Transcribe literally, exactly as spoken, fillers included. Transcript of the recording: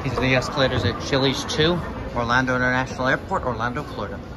These are the escalators at Chili's two, Orlando International Airport, Orlando, Florida.